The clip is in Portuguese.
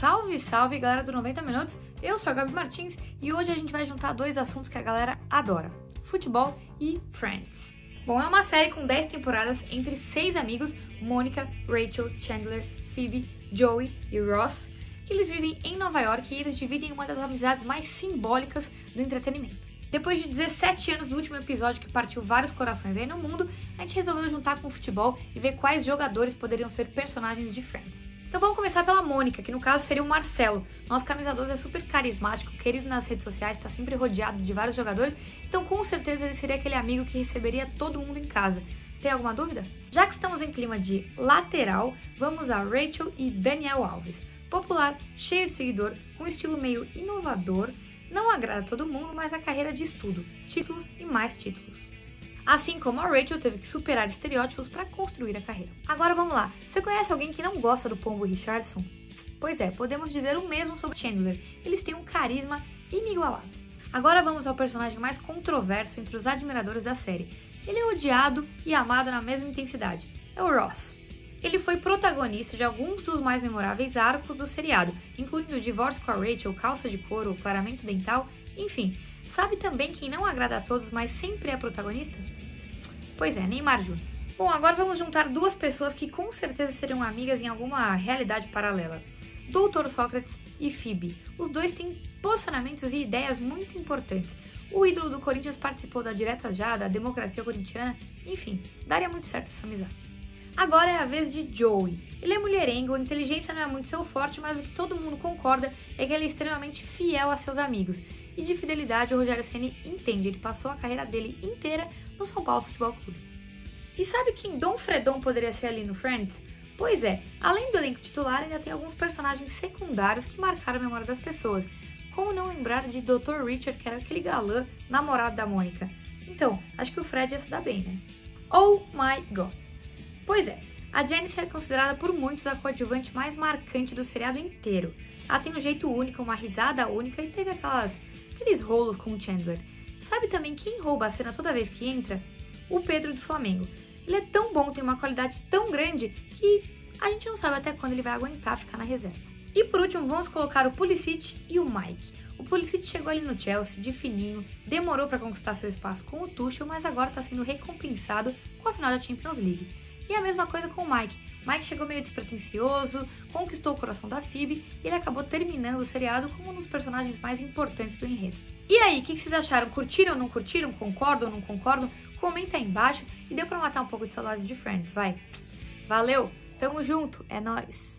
Salve, salve galera do 90 Minutos, eu sou a Gabi Martins e hoje a gente vai juntar dois assuntos que a galera adora, futebol e Friends. Bom, é uma série com 10 temporadas entre 6 amigos, Mônica, Rachel, Chandler, Phoebe, Joey e Ross, que eles vivem em Nova York e eles dividem uma das amizades mais simbólicas do entretenimento. Depois de 17 anos do último episódio que partiu vários corações aí no mundo, a gente resolveu juntar com o futebol e ver quais jogadores poderiam ser personagens de Friends. Então vamos começar pela Mônica, que no caso seria o Marcelo. Nosso camisa 12 é super carismático, querido nas redes sociais, está sempre rodeado de vários jogadores, então com certeza ele seria aquele amigo que receberia todo mundo em casa. Tem alguma dúvida? Já que estamos em clima de lateral, vamos a Rachel e Daniel Alves. Popular, cheio de seguidor, com um estilo meio inovador, não agrada todo mundo, mas a carreira de estudo, títulos e mais títulos. Assim como a Rachel teve que superar estereótipos para construir a carreira. Agora vamos lá, você conhece alguém que não gosta do Pombo Richardson? Pois é, podemos dizer o mesmo sobre Chandler, eles têm um carisma inigualável. Agora vamos ao personagem mais controverso entre os admiradores da série. Ele é odiado e amado na mesma intensidade, é o Ross. Ele foi protagonista de alguns dos mais memoráveis arcos do seriado, incluindo o divórcio com a Rachel, calça de couro, clareamento dental, enfim. Sabe também quem não agrada a todos, mas sempre é protagonista? Pois é, Neymar Jr. Bom, agora vamos juntar duas pessoas que com certeza seriam amigas em alguma realidade paralela. Dr. Sócrates e Phoebe. Os dois têm posicionamentos e ideias muito importantes. O ídolo do Corinthians participou da Direta Já, da democracia corintiana, enfim, daria muito certo essa amizade. Agora é a vez de Joey. Ele é mulherengo, a inteligência não é muito seu forte, mas o que todo mundo concorda é que ele é extremamente fiel a seus amigos. E de fidelidade o Rogério Ceni entende, ele passou a carreira dele inteira no São Paulo Futebol Clube. E sabe quem Dom Fredon poderia ser ali no Friends? Pois é, além do elenco titular ainda tem alguns personagens secundários que marcaram a memória das pessoas. Como não lembrar de Dr. Richard, que era aquele galã namorado da Mônica? Então, acho que o Fred ia se dar bem, né? Oh my god! Pois é, a Janice é considerada por muitos a coadjuvante mais marcante do seriado inteiro. Ela tem um jeito único, uma risada única e teve aqueles rolos com o Chandler. Sabe também quem rouba a cena toda vez que entra? O Pedro do Flamengo. Ele é tão bom, tem uma qualidade tão grande que a gente não sabe até quando ele vai aguentar ficar na reserva. E por último, vamos colocar o Pulisic e o Mike. O Pulisic chegou ali no Chelsea, de fininho, demorou para conquistar seu espaço com o Tuchel, mas agora está sendo recompensado com a final da Champions League. E a mesma coisa com o Mike. Mike chegou meio despretensioso, conquistou o coração da Phoebe e ele acabou terminando o seriado como um dos personagens mais importantes do enredo. E aí, o que vocês acharam? Curtiram ou não curtiram? Concordam ou não concordam? Comenta aí embaixo e deu pra matar um pouco de saudades de Friends, vai. Valeu, tamo junto, é nóis!